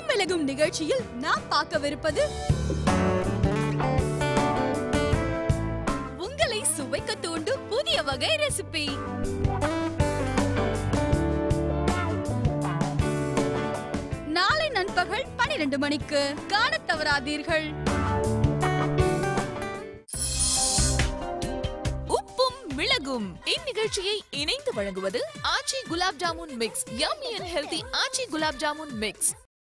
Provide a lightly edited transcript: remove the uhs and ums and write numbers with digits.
விலகும் நிகழ்ச்சியில் நாம் பார்க்கவிருப்பது உங்களை சுவைக்க தூண்டும் புதிய வகை ரெசிபி. நாளை நண்பகல் 12 மணிக்கு காணத் தவறாதீர்கள். உப்பும் மிளகும் இந்நிகழ்ச்சியை இணைந்து வழங்குவது Aachi gulab jamun mix. Yummy and healthy Aachi gulab jamun mix.